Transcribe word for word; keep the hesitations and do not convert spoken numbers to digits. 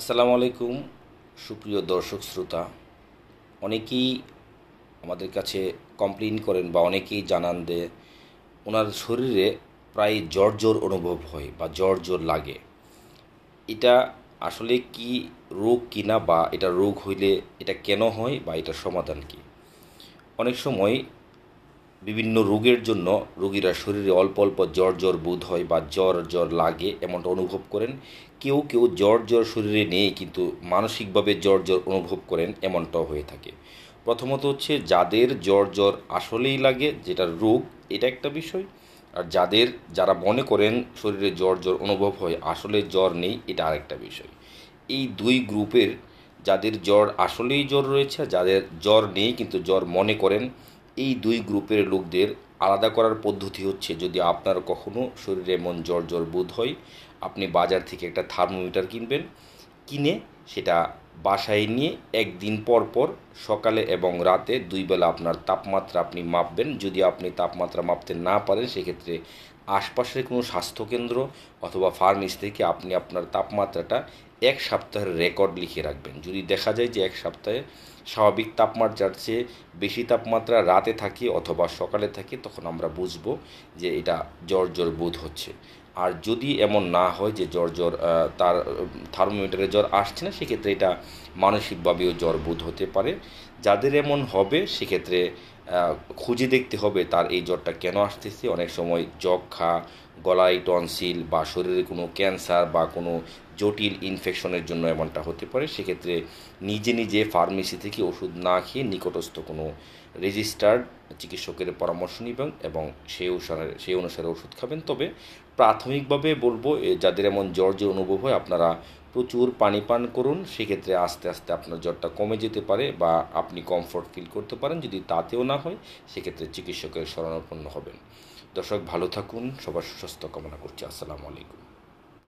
আসসালামু আলাইকুম সুপ্রিয় দর্শক শ্রোতা। অনেকেই আমাদের কাছে কমপ্লেইন করেন বা অনেকেই জানান যে ওনার শরীরে প্রায় জ্বর জ্বর অনুভব হয় বা জ্বর জ্বর লাগে। এটা আসলে কি রোগ কিনা বা এটা রোগ হইলে এটা কেন হয় বা এটার সমাধান কি? অনেক সময় বিভিন্ন রোগের জন্য রোগীরা শরীরে অল্প অল্প জ্বর জ্বর বোধ হয় বা জ্বর জ্বর লাগে এমনটা অনুভব করেন। কেউ কেউ জ্বর জ্বর শরীরে নেই কিন্তু মানসিকভাবে জ্বর জ্বর অনুভব করেন, এমনটাও হয়ে থাকে। প্রথমত হচ্ছে যাদের জ্বর জ্বর আসলেই লাগে, যেটা রোগ, এটা একটা বিষয়। আর যাদের যারা মনে করেন শরীরে জ্বর জ্বর অনুভব হয় আসলে জ্বর নেই, এটা আরেকটা বিষয়। এই দুই গ্রুপের, যাদের জ্বর আসলেই জ্বর রয়েছে, যাদের জ্বর নেই কিন্তু জ্বর মনে করেন, এই দুই গ্রুপের লোকদের আলাদা করার পদ্ধতি হচ্ছে, যদি আপনার কখনো শরীরে এমন জ্বর জ্বর বোধ হয়, আপনি বাজার থেকে একটা থার্মোমিটার কিনবেন। কিনে সেটা বাসায় নিয়ে একদিন পর পর সকালে এবং রাতে দুই বেলা আপনার তাপমাত্রা আপনি মাপবেন। যদি আপনি তাপমাত্রা মাপতে না পারেন সেক্ষেত্রে আশপাশের কোনো স্বাস্থ্যকেন্দ্র অথবা ফার্মেসি থেকে আপনি আপনার তাপমাত্রাটা এক সপ্তাহের রেকর্ড লিখে রাখবেন। যদি দেখা যায় যে এক সপ্তাহে স্বাভাবিক তাপমাত্রার চেয়ে বেশি তাপমাত্রা রাতে থাকে অথবা সকালে থাকে, তখন আমরা বুঝবো যে এটা জ্বর জ্বর বোধ হচ্ছে। আর যদি এমন না হয় যে জ্বর জ্বর তার থার্মোমিটারে জ্বর আসছে না, সেক্ষেত্রে এটা মানসিকভাবেও জ্বর বোধ হতে পারে। যাদের এমন হবে সেক্ষেত্রে খুঁজে দেখতে হবে তার এই জ্বরটা কেন আসতেছে। অনেক সময় যক্ষা, গলায় টনসিল বা শরীরে কোনো ক্যান্সার বা কোনো জটিল ইনফেকশনের জন্য এমনটা হতে পারে। সেক্ষেত্রে নিজে নিজে ফার্মেসি থেকে ওষুধ না খেয়ে নিকটস্থ কোনো রেজিস্টার্ড চিকিৎসকের পরামর্শ নেবেন এবং সেই অনুসারে সেই অনুসারে ওষুধ খাবেন। তবে প্রাথমিকভাবে বলবো, যাদের এমন জ্বর জ্বর অনুভব হয়, আপনারা প্রচুর পানি পান করুন। সেক্ষেত্রে আস্তে আস্তে আপনার জ্বরটা কমে যেতে পারে বা আপনি কমফোর্ট ফিল করতে পারেন। যদি তাতেও না হয় সেক্ষেত্রে চিকিৎসকের শরণাপন্ন হবেন। দর্শক, ভালো থাকুন, সবার সুস্বাস্থ্য কামনা করছি। আসসালামু আলাইকুম।